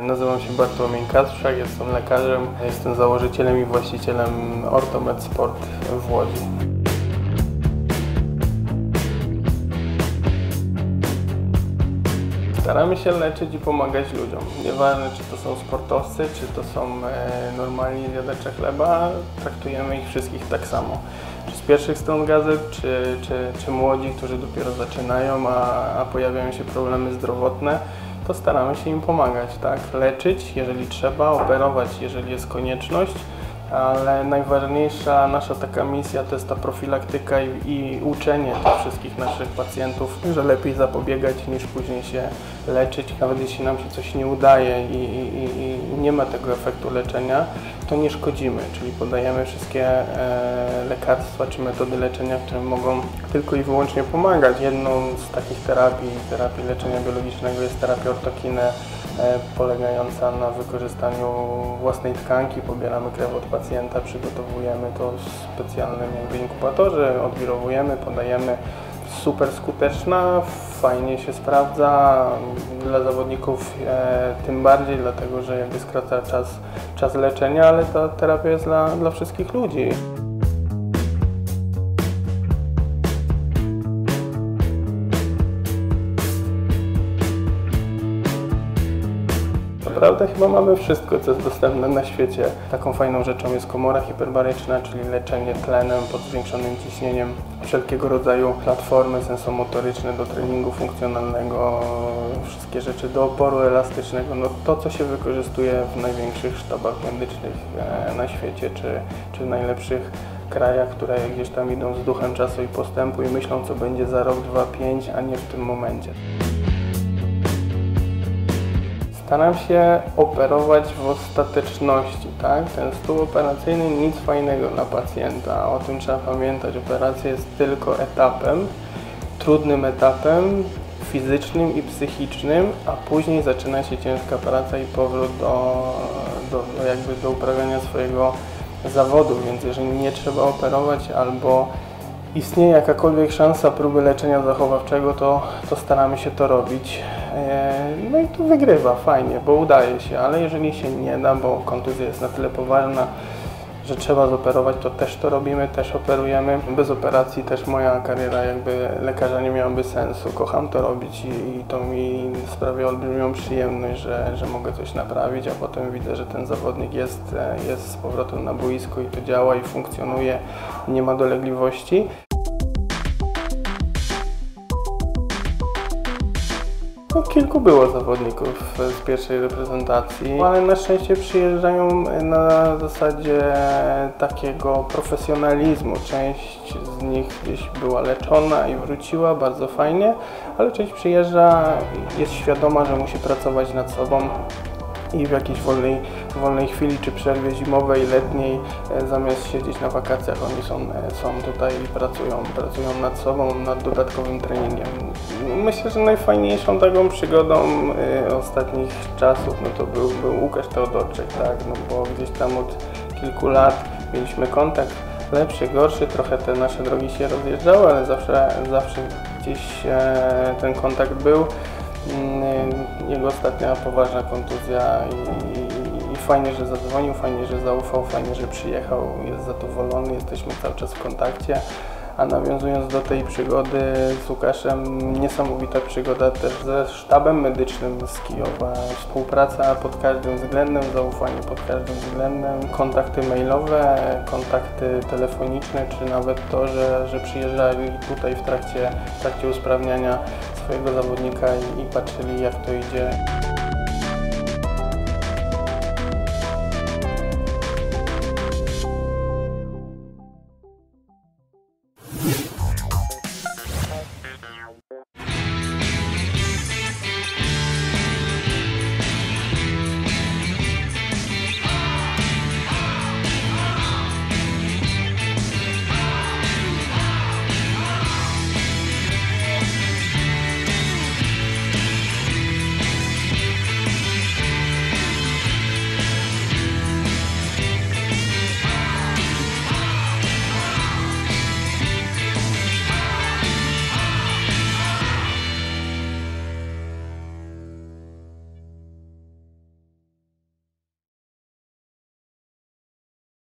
Nazywam się Bartłomiej Kasprzak, jestem lekarzem, jestem założycielem i właścicielem Ortomed Sport w Łodzi. Staramy się leczyć i pomagać ludziom. Nieważne, czy to są sportowcy, czy to są normalni zjadacze chleba, traktujemy ich wszystkich tak samo. Czy z pierwszych stron gazet, czy młodzi, którzy dopiero zaczynają, a pojawiają się problemy zdrowotne, to staramy się im pomagać, tak? Leczyć, jeżeli trzeba, operować, jeżeli jest konieczność, ale najważniejsza nasza taka misja to jest ta profilaktyka i uczenie tych wszystkich naszych pacjentów, że lepiej zapobiegać niż później się leczyć. Nawet jeśli nam się coś nie udaje i nie ma tego efektu leczenia, to nie szkodzimy, czyli podajemy wszystkie lekarstwa czy metody leczenia, które mogą tylko i wyłącznie pomagać. Jedną z takich terapii leczenia biologicznego jest terapia ortokine, polegająca na wykorzystaniu własnej tkanki. Pobieramy krew od pacjenta, przygotowujemy to w specjalnym inkubatorze, odwirowujemy, podajemy. Super skuteczna, fajnie się sprawdza, dla zawodników tym bardziej, dlatego że jakby skraca czas leczenia, ale ta terapia jest dla wszystkich ludzi. Naprawdę chyba mamy wszystko, co jest dostępne na świecie. Taką fajną rzeczą jest komora hiperbaryczna, czyli leczenie tlenem pod zwiększonym ciśnieniem. Wszelkiego rodzaju platformy sensomotoryczne do treningu funkcjonalnego, wszystkie rzeczy do oporu elastycznego. No to, co się wykorzystuje w największych sztabach medycznych na świecie, czy w najlepszych krajach, które gdzieś tam idą z duchem czasu i postępu i myślą, co będzie za rok, 2, 5, a nie w tym momencie. Staram się operować w ostateczności, tak? Ten stół operacyjny nic fajnego dla pacjenta, o tym trzeba pamiętać. Operacja jest tylko etapem, trudnym etapem fizycznym i psychicznym, a później zaczyna się ciężka praca i powrót do uprawiania swojego zawodu, więc jeżeli nie trzeba operować albo istnieje jakakolwiek szansa próby leczenia zachowawczego, to staramy się to robić. No i to wygrywa fajnie, bo udaje się, ale jeżeli się nie da, bo kontuzja jest na tyle poważna, że trzeba zoperować, to też to robimy, też operujemy. Bez operacji też moja kariera jakby lekarza nie miałaby sensu. Kocham to robić i to mi sprawia olbrzymią przyjemność, że mogę coś naprawić, a potem widzę, że ten zawodnik jest z powrotem na boisku i to działa i funkcjonuje, nie ma dolegliwości. No, kilku było zawodników z pierwszej reprezentacji, ale na szczęście przyjeżdżają na zasadzie takiego profesjonalizmu. Część z nich gdzieś była leczona i wróciła, bardzo fajnie, ale część przyjeżdża, jest świadoma, że musi pracować nad sobą i w jakiejś wolnej chwili, czy przerwie zimowej, letniej, zamiast siedzieć na wakacjach, oni są tutaj i pracują nad sobą, nad dodatkowym treningiem. Myślę, że najfajniejszą taką przygodą ostatnich czasów no to był Łukasz Teodorczyk, tak? No bo gdzieś tam od kilku lat mieliśmy kontakt, lepszy, gorszy, trochę te nasze drogi się rozjeżdżały, ale zawsze gdzieś ten kontakt był. Jego ostatnia poważna kontuzja i fajnie, że zadzwonił, fajnie, że zaufał, fajnie, że przyjechał, jest zadowolony, jesteśmy cały czas w kontakcie. A nawiązując do tej przygody z Łukaszem, niesamowita przygoda też ze sztabem medycznym z Kijowa. Współpraca pod każdym względem, zaufanie pod każdym względem, kontakty mailowe, kontakty telefoniczne, czy nawet to, że przyjeżdżali tutaj w trakcie usprawniania swojego zawodnika i patrzyli, jak to idzie.